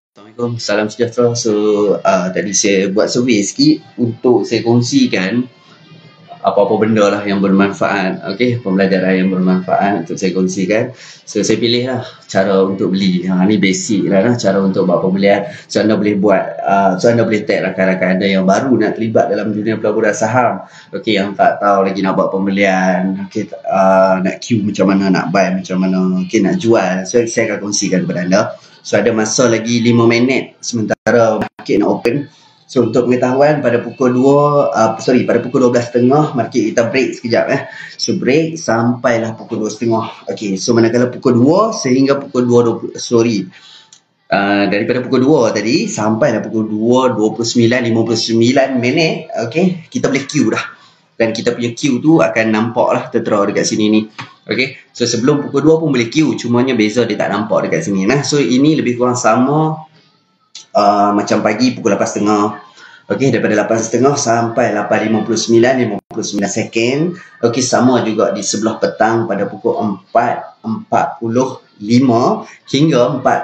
Assalamualaikum, salam sejahtera. Tadi saya buat survey sikit untuk saya kongsikan apa-apa benda lah yang bermanfaat, okey, pembelajaran yang bermanfaat untuk saya kongsikan. Saya pilih lah cara untuk beli. Ni basic lah, cara untuk buat pembelian. Anda boleh buat, anda boleh tag rakan-rakan anda yang baru nak terlibat dalam dunia pelaburan saham. Okey, yang tak tahu lagi nak buat pembelian, okey, nak queue macam mana, nak buy macam mana, okey, nak jual. Saya akan kongsikan kepada anda. Ada masa lagi 5 minit sementara market nak open. Untuk pengetahuan, pada pukul 12.30 market kita break sekejap. Break sampailah pukul 2.30. Okey, manakala pukul 2 sehingga pukul 2.20, daripada pukul 2 tadi sampailah pukul 2.29.59 minit, okey, kita boleh queue dah. Dan kita punya queue tu akan nampak lah tertera dekat sini ni. Okey, sebelum pukul 2 pun boleh queue, cumanya beza dia tak nampak dekat sini. Ini lebih kurang sama macam pagi pukul 8.30. Okey, daripada 8.30 sampai 8.59 second. Okey, sama juga di sebelah petang pada pukul 4.45 hingga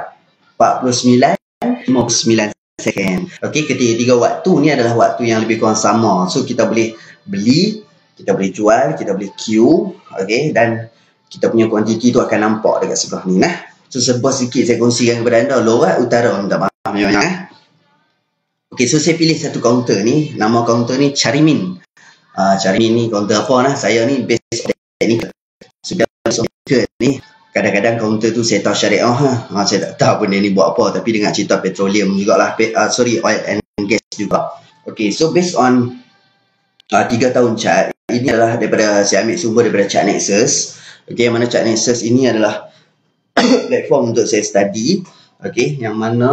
4.49 second. Okey, ketiga waktu ni adalah waktu yang lebih kurang sama. Kita boleh beli, kita boleh jual, kita boleh queue, okey, dan kita punya kuantiti tu akan nampak dekat sebelah ni. Sebuah sikit saya kongsikan kepada anda. Lorat Utara, minta maaf banyak. Okey, saya pilih satu kaunter ni. Nama kaunter ni Carimin. Carimin ni kaunter apa saya ni base teknikal. Sudah ni kadang-kadang kaunter tu saya tahu syariah. Saya tak tahu benda ni buat apa, tapi dengar cerita petroleum jugalah. Oil and gas juga. Okey, based on 3 tahun chart, ini adalah daripada saya ambil sumber daripada chart Nexus. Okey, yang mana chart Nexus ini adalah platform untuk saya study. Okey, yang mana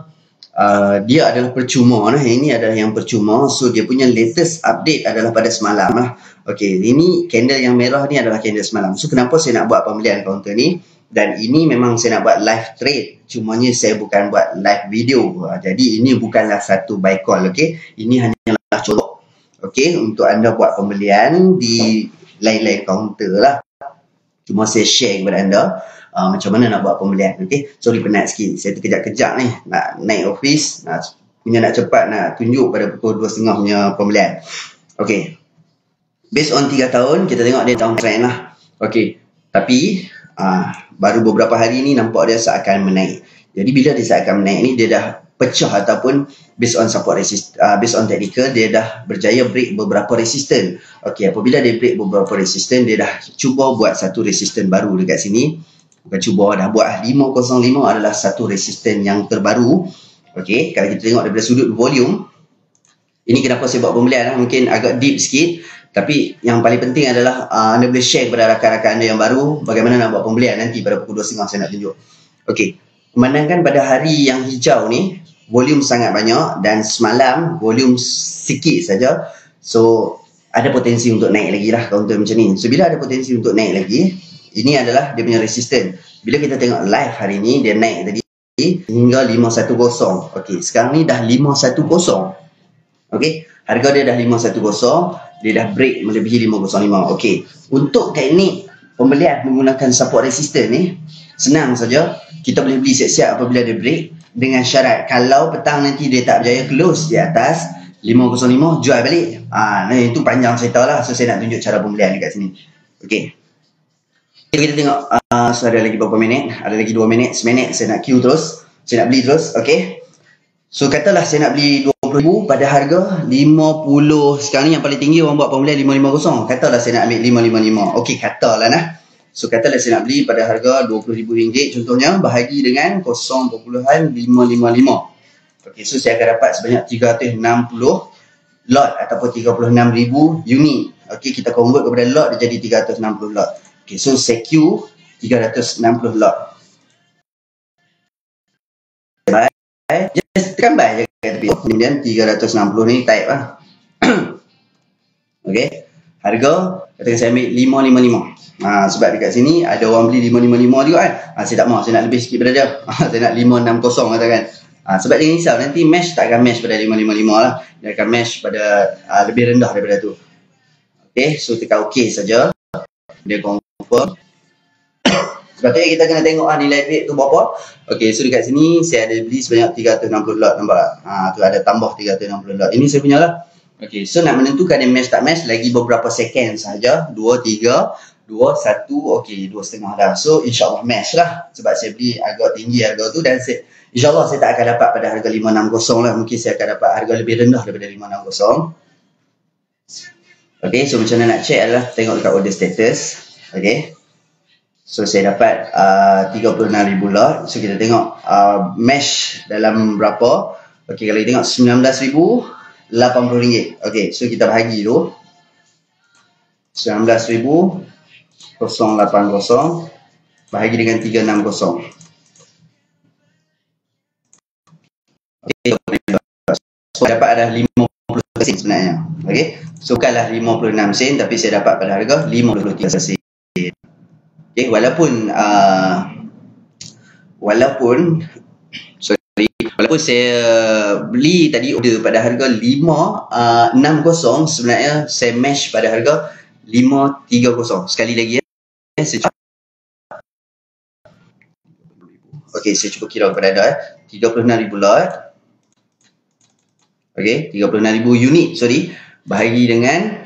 dia adalah percuma. Ini adalah yang percuma. Dia punya latest update adalah pada semalam lah. Okey, ini candle yang merah ni adalah candle semalam. Kenapa saya nak buat pembelian counter ni? Dan ini memang saya nak buat live trade. Cumanya saya bukan buat live video. Jadi ini bukanlah satu buy call. Okey, ini hanyalah contoh. Okey, untuk anda buat pembelian di lain-lain counter lah. Cuma saya share kepada anda macam mana nak buat pembelian. Okey, sorry penat sikit. Saya terkejap-kejap ni nak naik office, nak cepat nak tunjuk pada pukul 2.30 punya pembelian. Okey, based on 3 tahun kita tengok dia downtrend lah. Okey, tapi baru beberapa hari ni nampak dia seakan menaik. Jadi bila dia seakan menaik ni, dia dah pecah ataupun based on support based on technical, dia dah berjaya break beberapa resisten. Okey, apabila dia break beberapa resisten, dia dah cuba buat satu resisten baru dekat sini. Bukan cuba, dah buat 505 adalah satu resisten yang terbaru. Okey, kalau kita tengok daripada sudut volume, ini kenapa saya buat pembelian mungkin agak deep sikit, tapi yang paling penting adalah anda boleh share kepada rakan-rakan anda yang baru bagaimana nak buat pembelian. Nanti pada pukul 2.30 saya nak tunjuk. Okey, memandangkan pada hari yang hijau ni volume sangat banyak dan semalam volume sikit saja. Ada potensi untuk naik lagi lah counter macam ni. Bila ada potensi untuk naik lagi, ini adalah dia punya resisten. Bila kita tengok live hari ni, dia naik tadi hingga 510. Okey, sekarang ni dah 510. Okey, harga dia dah 510, dia dah break melebihi 505. Okey, untuk teknik pembelian menggunakan support resisten ni senang saja. Kita boleh beli siap-siap apabila dia break, dengan syarat kalau petang nanti dia tak berjaya close di atas 505, jual balik. Itu panjang cerita lah. Saya nak tunjuk cara pembelian dekat sini. Okey, kita tengok ada lagi berapa minit. Ada lagi 2 minit, seminit saya nak queue terus, saya nak beli terus. Okey, katalah saya nak beli 20,000 pada harga 50. Sekarang ni yang paling tinggi orang buat pembelian 550. Katalah saya nak ambil 555. Okey, katalah katalah saya nak beli pada harga RM20,000 contohnya, bahagi dengan 0.555. Okey, saya akan dapat sebanyak 360 lot ataupun 36,000 unit. Okey, kita convert kepada lot dia jadi 360 lot. Okey, saya queue 360 lot. Buy, just tekan buy je kat tepi. Kemudian 360 ni type lah. Okey, harga katakan saya ambil 555. Sebab dekat sini ada orang beli 555 juga kan. Saya tak mahu, saya nak lebih sikit pada dia. Saya nak 560 katakan. Sebab jangan risau, nanti mesh tak akan mesh pada 555 lah. Dia akan mesh pada lebih rendah daripada tu. Okey, tekan OK saja. Dia confirm. Sepatutnya kita kena tengok nilai duit tu berapa. Okey, so dekat sini saya ada beli sebanyak 360 lot, nampak? Tu ada tambah 360 lot. Ini saya punya lah. Okey, so nak menentukan dia match tak match lagi beberapa second saja. 2, 3, 2, 1, okey, 2,5 dah. So insya-Allah match lah sebab saya beli agak tinggi harga tu dan insya-Allah saya tak akan dapat pada harga 560 lah. Mungkin saya akan dapat harga lebih rendah daripada 560. Okey, so macam mana nak check adalah tengok dekat order status. Okey. So saya dapat 36,000 lot. So kita tengok mesh dalam berapa. Okey, kalau kita tengok 19,080 ringgit. Okey, so kita bahagi tu 19,080 bahagi dengan 360. Okey, so dapat ada 50 sen sebenarnya. Okey, so bukanlah 56 sen tapi saya dapat pada harga 53 sen. Okay, walaupun saya beli tadi order pada harga 560, sebenarnya saya match pada harga 530. Sekali lagi ya. Okey, saya cuba kira kepada anda 36,000 lot. Okey, 36,000 unit, sorry, bahagi dengan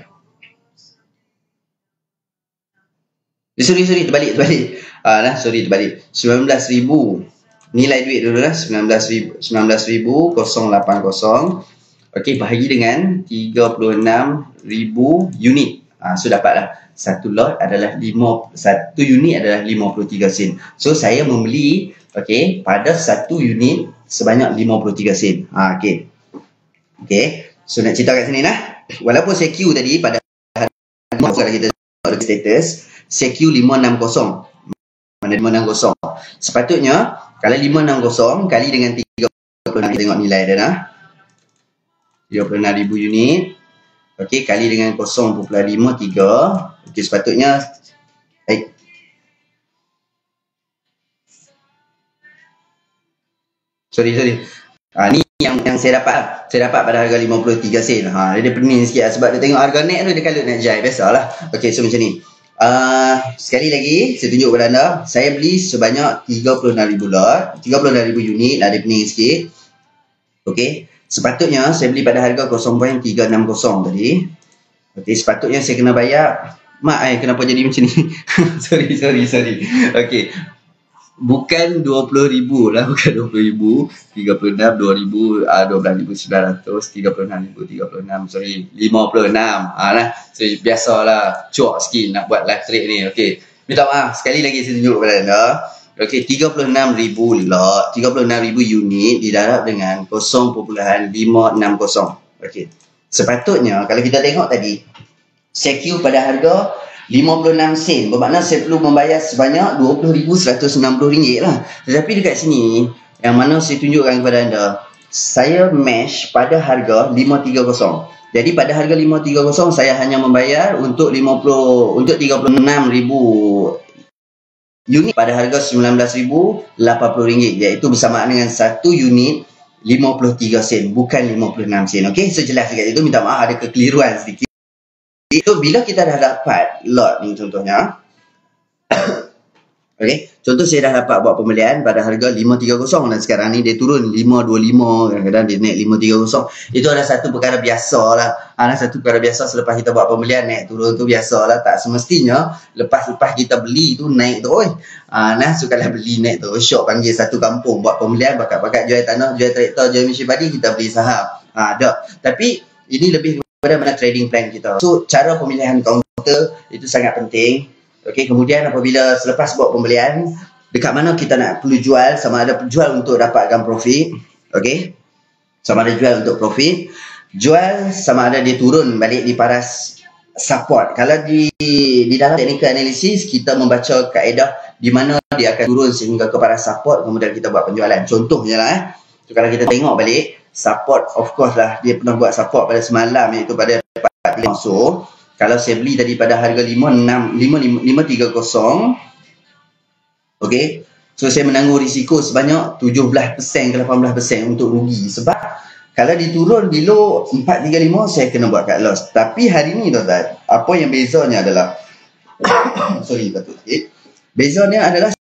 terbalik. Terbalik. 19,000 nilai duit dulu lah, 19,080. Okey, bahagi dengan 36,000 unit. So dapatlah satu lot adalah satu unit adalah 53 sen. So saya membeli pada satu unit sebanyak 53 sen. Okey. So nak cerita kat sini lah. Walaupun saya queue tadi pada kalau kita tengok status saya queue 560. Mana 560? Sepatutnya kalau 560 kali dengan 36, tengok nilai dia dah. 36,000 unit. Okey, kali dengan 0.53. Okey, sepatutnya sorry. Ni yang saya dapat. Saya dapat pada harga 53 sen. Dia pening sikit lah, sebab dia tengok harga net tu dia kalut nak jai. Biasalah. Okey, so macam ni. Sekali lagi saya tunjuk kepada anda, saya beli sebanyak 36,000 lot, 36,000 unit. Dia pening sikit. Okey, sepatutnya saya beli pada harga 0.360 tadi. Okey, sepatutnya saya kena bayar. Kenapa jadi macam ni? sorry. Okey, bukan 20,000 lah, bukan 20,000. 36, 2,000, 12,900, 36,036, sorry, 56. Lah, so biasalah, cuak sikit nak buat live trade ni. Okey, minta maaf, sekali lagi saya tunjuk kepada anda. Okey, 36,000 lot, 36,000 unit didarab dengan 0.560. Okey, sepatutnya kalau kita tengok tadi, saya queue pada harga 56 sen. Bermakna saya perlu membayar sebanyak 20,160 ringgit lah. Tetapi dekat sini, yang mana saya tunjukkan kepada anda, saya match pada harga 530. Jadi pada harga 530 saya hanya membayar untuk 36,000 unit pada harga 19,080 ringgit, iaitu bersamaan dengan satu unit 53 sen, bukan 56 sen. Okey, sejelas dekat itu. Minta maaf ada kekeliruan sedikit. So bila kita dah dapat lot ni contohnya, okey, contoh saya dah dapat buat pembelian pada harga 530 dan sekarang ni dia turun 525, kadang-kadang dia naik 530. Itu adalah satu perkara biasa lah. Satu perkara biasa selepas kita buat pembelian, naik turun tu biasa lah. Tak semestinya lepas kita beli tu naik tu. So kalau beli naik tu, syok panggil satu kampung buat pembelian, bakat-bakat jual tanah, jual traktor, jual mesin padi, kita beli saham. Tapi ini lebih pada mana trading plan kita. So cara pemilihan kaunter itu sangat penting. Okey, kemudian apabila selepas buat pembelian, dekat mana kita nak perlu jual, sama ada jual untuk dapatkan profit. Okey, sama ada jual untuk profit, jual sama ada dia turun balik di paras support. Kalau di dalam technical analysis kita membaca kaedah di mana dia akan turun sehingga ke paras support, kemudian kita buat penjualan. Contohnya lah so, kalau kita tengok balik support, of course lah dia pernah buat support pada semalam, iaitu pada 4.5. So kalau saya beli tadi pada harga 530, okey, so saya menanggung risiko sebanyak 17% ke 18% untuk rugi. Sebab kalau diturun below 435 saya kena buat cut loss. Tapi hari ni tuan-tuan, apa yang bezanya adalah sorry, batuk sikit. Bezanya adalah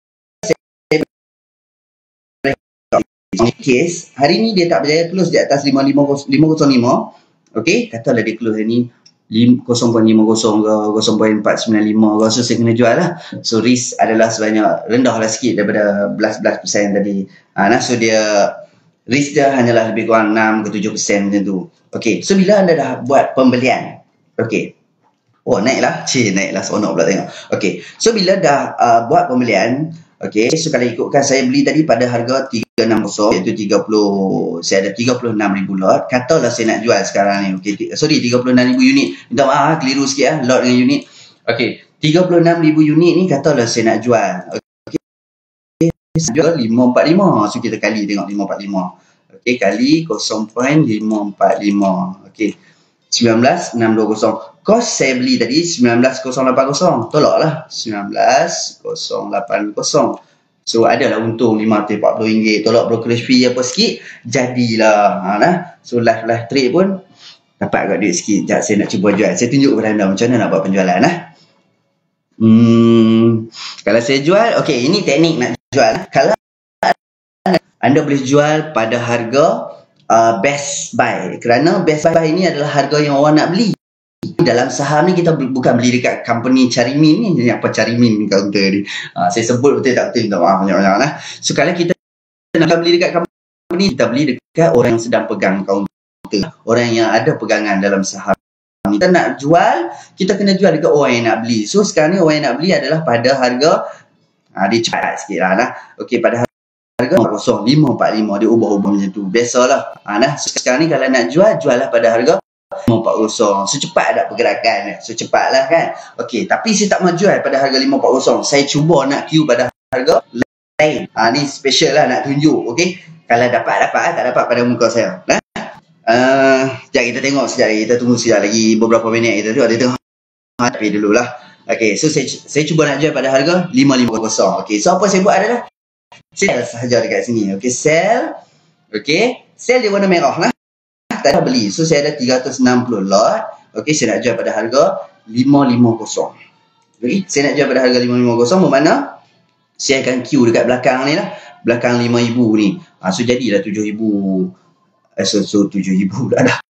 case hari ni dia tak berjaya close di atas 505. Okey, katalah dia close hari ni 0.50 ke 0.495 ke, so saya kena jual lah. So risk adalah sebanyak rendah lah sikit daripada belas persen tadi. So dia risk dia hanyalah lebih kurang 6 ke 7% macam tu. Okey, so bila anda dah buat pembelian, okey, oh naiklah, naiklah seronok pula tengok. Okey, so bila dah buat pembelian, okey, so kalau ikutkan saya beli tadi pada harga 360, iaitu 30, saya ada 36,000 lot. Katalah saya nak jual sekarang ni, okey, sorry 36,000 unit. Minta maaf, keliru sikit lot dengan unit. Okey, 36,000 unit ni katalah saya nak jual. Okey, jual 545. So kita kali tengok 545. Okey, kali 0.545. Okey, 19,620. Kos saya beli tadi 19,080. Tolaklah 19,080. So adalah untung RM540. Tolak brokerage fee apa sikit, jadilah. So live trade pun dapat agak duit sikit. Sekejap saya nak cuba jual. Saya tunjuk kepada anda macam mana nak buat penjualan. Kalau saya jual, okey, ini teknik nak jual. Kalau anda boleh jual pada harga best buy, kerana best buy ini adalah harga yang orang nak beli. Dalam saham ni kita bukan beli dekat company Carimin ni, apa Carimin counter ni. Saya sebut betul tak betul, minta maaf banyak-banyak lah. So kalau kita nak beli dekat company, kita beli dekat orang yang sedang pegang counter, orang yang ada pegangan dalam saham. Kita nak jual, kita kena jual dekat orang yang nak beli. So sekarang ni orang yang nak beli adalah pada harga, dia cepat sikit lah. Okey, pada harga 545, dia ubah-ubah macam tu. Biasalah. So sekarang ni kalau nak jual, jual lah pada harga 540. So cepat tak pergerakan. So cepat lah kan. Okey, tapi saya tak mau jual pada harga 540. Saya cuba nak queue pada harga lain. Ni special lah nak tunjuk. Okey, kalau dapat, tak dapat pada muka saya. Sekejap kita tengok sekejap lagi. Kita tunggu sekejap lagi beberapa minit kita tengok. Dia tengok tapi dululah. Okey, so saya cuba nak jual pada harga 550. Okey, so apa saya buat adalah sell sahaja dekat sini. Okey, sell. Okey, sell dia warna merah lah. Tak ada beli. So saya ada 360 lot. Okey, saya nak jual pada harga 550. Okey, saya nak jual pada harga 550. Bermakna saya akan queue dekat belakang ni lah. Belakang 5,000 ni. So jadilah 7,000. So 7,000 dah dah.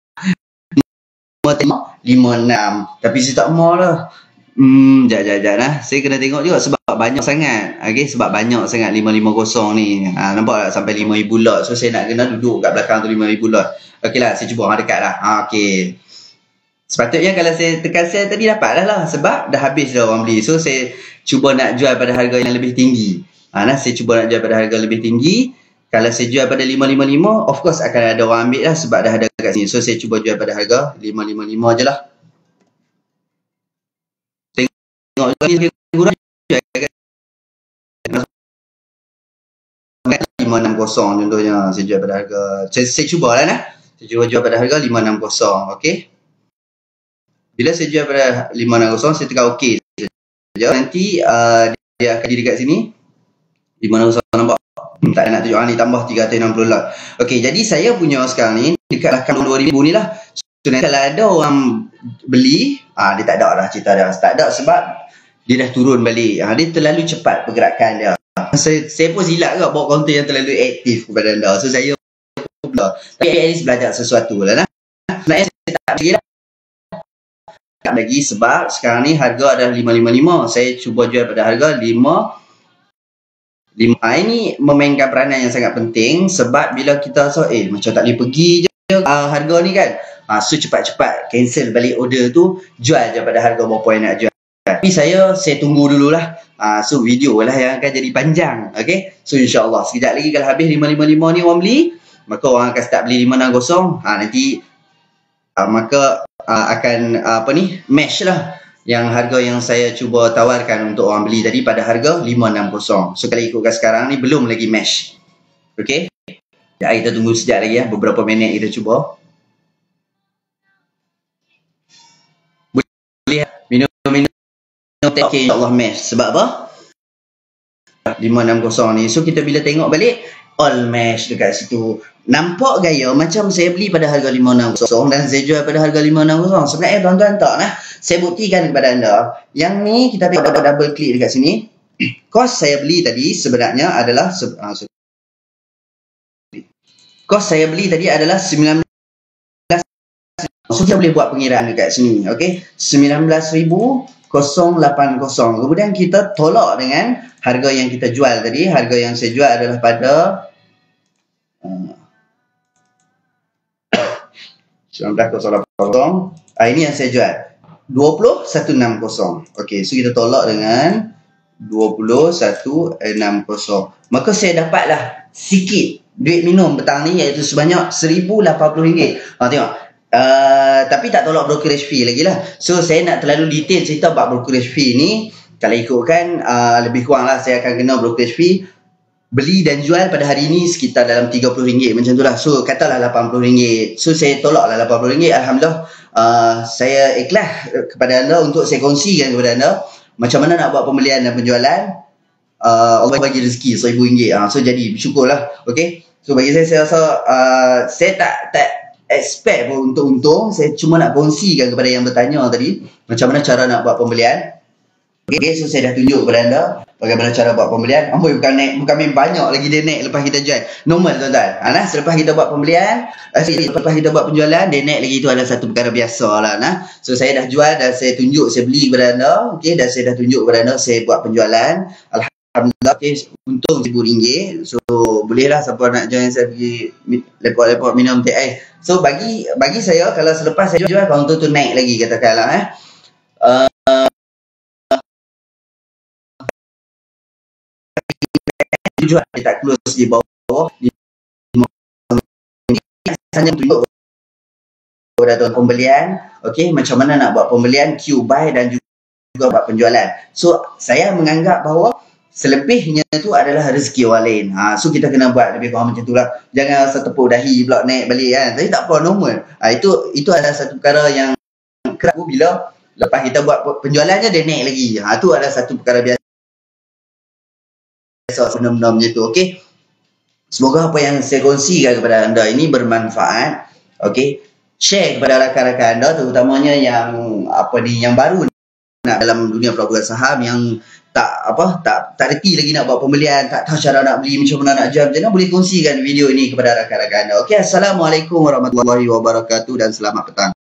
56. Tapi saya tak mau lah. Sekejap lah. Saya kena tengok juga sebab banyak sangat. Okey, sebab banyak sangat 550 ni. Nampak tak sampai 5,000 lot. So saya nak kena duduk kat belakang tu 5,000 lot. Okey lah, saya cuba dekat lah. Okey. Sepatutnya kalau saya tekan sell tadi dapat lah sebab dah habis dah orang beli. So saya cuba nak jual pada harga yang lebih tinggi. Saya cuba nak jual pada harga lebih tinggi. Kalau saya jual pada 555, of course akan ada orang ambil lah sebab dah ada kat sini. So saya cuba jual pada harga 555 je lah. Tengok ni kurang jual kat 560 contohnya. Saya jual pada harga, saya cubalah nah. Saya cuba jual pada harga 560. Okey. Bila saya jual pada 560, saya tekan okey saja. Nanti dia akan jadi dekat sini 560, nampak? Tak ada nak tunjuk ni, tambah 360 lot. Okey, jadi saya punya sekarang ni dekat belakang 2,000 ni lah. So nanti kalau ada orang beli, dia tak ada lah cerita dia. Tak ada sebab dia dah turun balik. Dia terlalu cepat pergerakan dia. Saya pun silap kat bawa kaunter yang terlalu aktif kepada anda. So saya pula. Tapi at least belajar sesuatu lah. Sebenarnya saya tak lagi lah. Tak lagi sebab sekarang ni harga adalah 555. Saya cuba jual pada harga 5. Ini memainkan peranan yang sangat penting sebab bila kita macam tak boleh pergi je harga ni kan. So cepat-cepat cancel balik order tu, jual je pada harga berapa yang nak jual. Tapi saya tunggu dululah. So video lah yang akan jadi panjang. Okay, so insyaAllah sekejap lagi kalau habis 555 ni orang beli, maka orang akan start beli 560. Nanti maka akan match lah yang harga yang saya cuba tawarkan untuk orang beli tadi pada harga 560. So kalau ikutkan sekarang ni belum lagi match. Okay, ya, kita tunggu sekejap lagi beberapa minit kita cuba. Boleh minum okay, insyaAllah match. Sebab apa? 560 ni. So kita bila tengok balik, all match dekat situ. Nampak gaya macam saya beli pada harga 560 dan saya jual pada harga 560. Sebenarnya tuan-tuan tak nah. Saya buktikan kepada anda. Yang ni kita tengok double klik dekat sini. Kos saya beli tadi sebenarnya adalah kos saya beli tadi adalah 19. So kita boleh buat pengiraan dekat sini. Okey, 19,080. Kemudian kita tolak dengan harga yang kita jual tadi. Harga yang saya jual adalah pada 19,080. Ini yang saya jual 21,600. Okey, so kita tolak dengan 21,600. Maka saya dapatlah sikit duit minum petang ni, iaitu sebanyak RM1,080. Tengok. Tapi tak tolak brokerage fee lagi lah. So saya nak terlalu detail cerita about brokerage fee ni. Kalau ikutkan lebih kurang lah saya akan kena brokerage fee beli dan jual pada hari ni sekitar dalam RM30 macam tu lah. So katalah RM80. So saya tolak lah RM80. Alhamdulillah, saya ikhlas kepada anda untuk saya kongsikan kepada anda macam mana nak buat pembelian dan penjualan. Allah bagi rezeki RM1,000. So jadi bersyukurlah. Okay, so bagi saya rasa saya tak expect pun untuk untung. Saya cuma nak kongsikan kepada yang bertanya tadi macam mana cara nak buat pembelian. Okay, so saya dah tunjuk kepada anda bagaimana cara buat pembelian. Bukan main banyak lagi dia naik lepas kita jual. Normal tuan-tuan. Selepas kita buat pembelian, lepas kita buat penjualan, dia naik lagi, itu adalah satu perkara biasa lah. So saya dah jual dan saya tunjuk, saya beli kepada anda. Okay, dan saya dah tunjuk kepada anda saya buat penjualan. Alhamdulillah, okay, untung RM1,000. So bolehlah siapa nak join saya pergi lepak-lepak minum teh ais. So bagi saya, kalau selepas saya jual, kaunter tu naik lagi katakanlah. Jual dia tak close di bawah hanya tunjuk kepada tuan pembelian. Okey, macam mana nak buat pembelian, queue buy dan juga buat penjualan. So saya menganggap bahawa selebihnya tu adalah rezeki orang lain. So kita kena buat lebih kurang macam tu lah. Jangan rasa tepuk dahi pula naik balik kan. Tapi tak apa, normal. Itu adalah satu perkara yang kerap bila lepas kita buat penjualannya dia naik lagi. Itu adalah satu perkara biasa. Benda-benda macam tu. Okey, semoga apa yang saya kongsikan kepada anda ini bermanfaat. Okey, share kepada rakan-rakan anda, terutamanya yang yang baru nak dalam dunia pelaburan saham, yang tak reti lagi nak buat pembelian, tak tahu cara nak beli, macam mana nak jual, macam mana, boleh kongsikan video ini kepada rakan-rakan anda. Okey, assalamualaikum warahmatullahi wabarakatuh dan selamat petang.